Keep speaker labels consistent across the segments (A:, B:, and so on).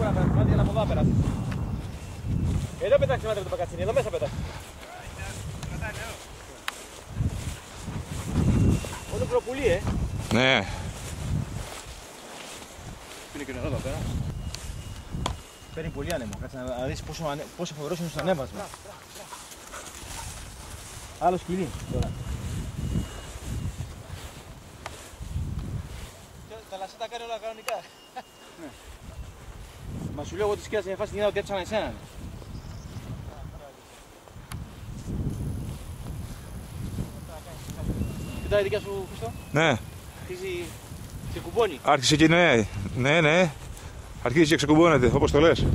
A: μπορεί να περάσει μάτι, αλλά από εδώ περάσει. Εδώ πετάξει μάτι με το πακατσίνι, εδώ μέσα πετάξει. Ό,τι προπουλεί,
B: Ναι.
A: Είναι και νερό εδώ πέρα. Παίρνει πολύ άνεμο, κάτσε να δεις πόσο φοβερός είναι στο ανέβασμα. Άλλο σκυλί τώρα. Τα λασσά τα κάνει όλα κανονικά. Ναι. Μα σου λέω εγώ τη σκέλα μια φάση την είδα ότι έψανα εσένα. Κοιτάει η δικιά σου, Χριστό.
B: Ναι.
A: Αρχίζει και κουμπώνει.
B: Άρχισε και ναι. Ναι. Αρχίζει και ξεκουμπώνεται, όπως το λες.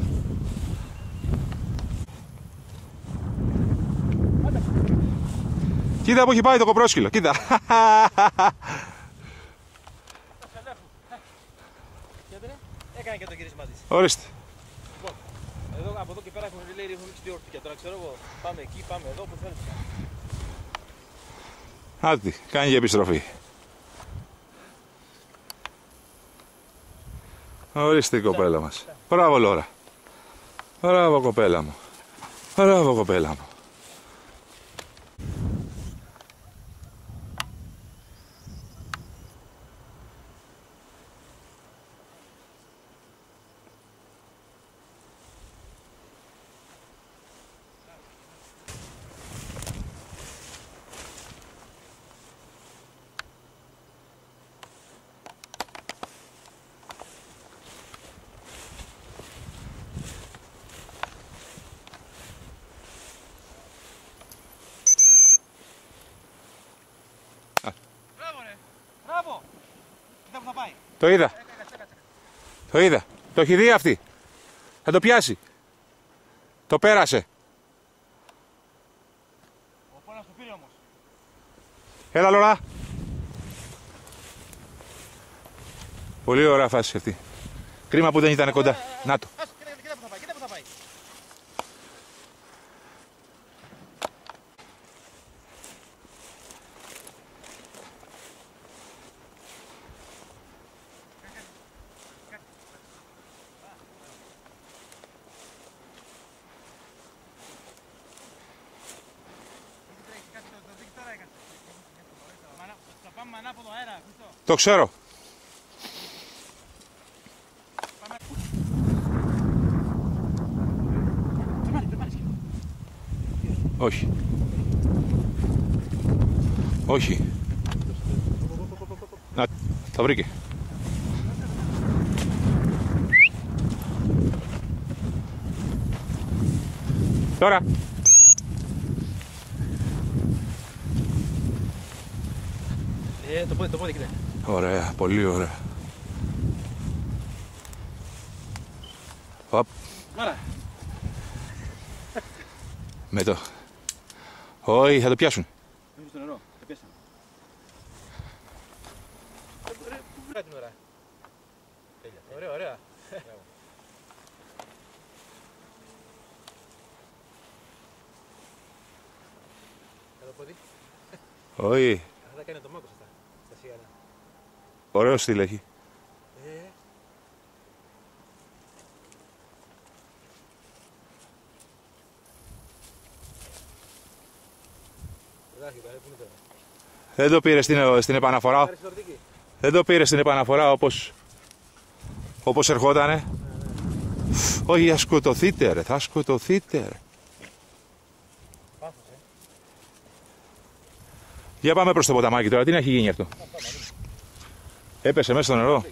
B: Κοίτα που έχει πάει το κοπρόσκυλο, κοίτα.
A: Έκανε και το γύρισμα της.
B: Ορίστε.
A: Λοιπόν, εδώ, από εδώ και πέρα έχουμε λέει ρίχνουμε δύο ορτίκια. Τώρα ξέρω εγώ, πάμε εκεί, πάμε εδώ, που θέλεις.
B: Άντε, κάνει για επιστροφή. Ορίστε η κοπέλα μας. Μπράβο Λόρα. Μπράβο κοπέλα μου. Μπράβο κοπέλα μου.
A: Μπράβο! Κοίτα που θα πάει.
B: Το είδα. Το είδα. Το έχει δει αυτή. Θα το πιάσει. Το πέρασε.
A: Ο πόνας το πήρε όμως.
B: Έλα Λόρα. Πολύ ωραία φάση αυτή. Κρίμα που δεν ήταν κοντά. Να το.
A: Κοίτα που θα πάει, κοίτα που θα πάει. Θα πάμε ανάποδο αέρα, Χριστό.
B: Το ξέρω. Όχι. Όχι. Να, τα βρήκε. Τώρα.
A: Το πόδι, κοίτα.
B: Ωραία, πολύ ωραία. Οπ.
A: Άρα.
B: Με το. Όχι, θα το πιάσουν.
A: Μήπως στο νερό, το πιάσαμε. Πού βράει την ώρα. Ωραία, ωραία. Εδώ πόδι.
B: Όχι.
A: Αυτά τα κάνει το μάκος αυτά. Τα σιγάρα.
B: Ωραίο στυλ έχει. Δεν το πήρε στην επαναφορά. Δεν το πήρε στην επαναφορά όπως ερχότανε. Όχι, θα σκοτωθείτε ρε, θα σκοτωθείτε ρε. Για πάμε προς το ποταμάκι τώρα, τι να έχει γίνει αυτό. Έπεσε μέσα στο νερό.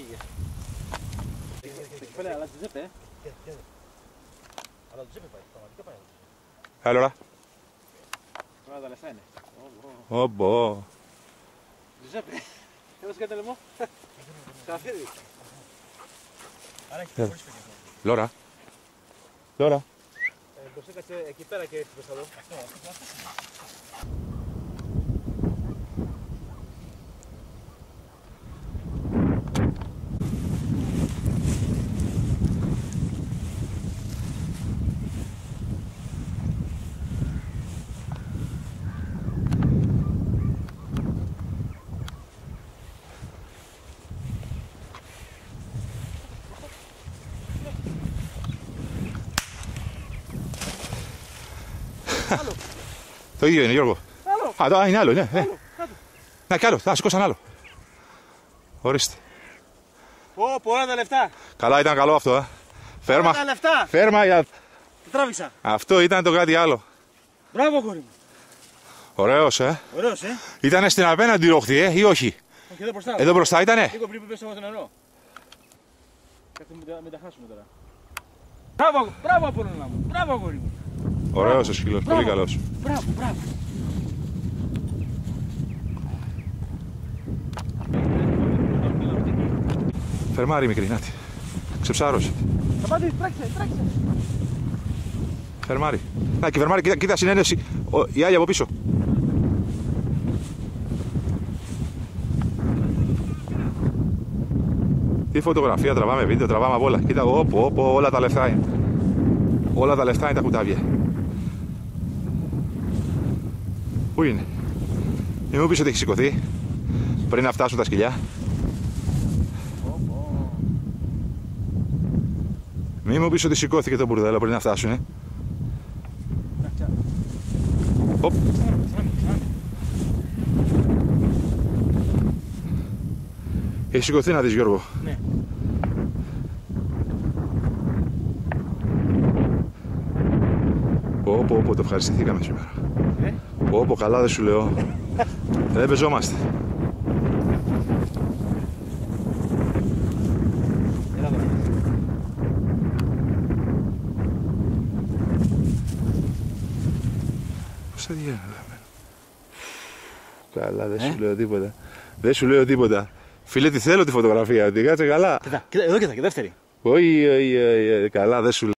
A: Αλλά Τζουζέπε, πάει, πραγματικά πάει.
B: Έλα ώρα.
A: Τώρα τα λεφτά είναι.
B: Όμπο.
A: Τζουζέπε, έλος κάτι λαιμό. Καφίδι. Άρα έχει πολύ σπίτι.
B: Λόρα. Λόρα.
A: Κάτσε εκεί πέρα και έτσι πες εδώ.
B: Το ίδιο είναι, Γιώργο.
A: Άλλο.
B: Α, είναι άλλο, ναι.
A: Άλλο.
B: Να κι άλλο, θα σηκώσαν άλλο. Ορίστε.
A: Πολλά τα λεφτά.
B: Καλά, ήταν καλό αυτό. Φέρμα.
A: Τα λεφτά.
B: Φέρμα για.
A: Το τράβηξα.
B: Αυτό ήταν το κάτι άλλο.
A: Μπράβο, κόρη μου.
B: Ωραίος,
A: Ωραίος,
B: Ήτανε στην απέναντι ροχτή, ή όχι.
A: Όχι, εδώ μπροστά.
B: Εδώ μπροστά ήτανε.
A: Λίγο πριν πέσω στο νερό. Μην τα χάσουμε τώρα. Μπράβο, Απόλλωνα μου. Μπράβο, κόρη μου.
B: Ωραίος ο σκύλος, πολύ καλός.
A: Μπράβο.
B: Φερμάρι μικρή, νάτι. Ξεψάρωσε.
A: Θα πάτε, τρέξε.
B: Φερμάρι. Να και φερμάρι, κοίτα συνένεση. Η άλλη από πίσω. Τι φωτογραφία τραβάμε, βίντεο τραβάμε από όλα. Κοίτα, όλα τα λεφτά είναι. Όλα τα λεφτά είναι τα κουτάβια. Πού είναι? Μην μου πεις ότι έχει σηκωθεί πριν να φτάσουν τα σκυλιά. Μην μου πεις ότι σηκώθηκε το μπουρδέλο πριν να φτάσουνε. Οπ. Έχει σηκωθεί να δεις, Γιώργο.
A: Ναι.
B: Πω, το ευχαριστηθήκαμε σήμερα. Πω, καλά δεν σου λέω. Δεν πεζόμαστε. Πώς θα βγαίνω εδώ? Καλά, δεν σου λέω τίποτα. Δεν σου λέω τίποτα. Φίλε, τι θέλω τη φωτογραφία, ότι κάτσε καλά.
A: Κοίτα, εδώ και δεύτερη.
B: Όχι, καλά, δεν σου λέω.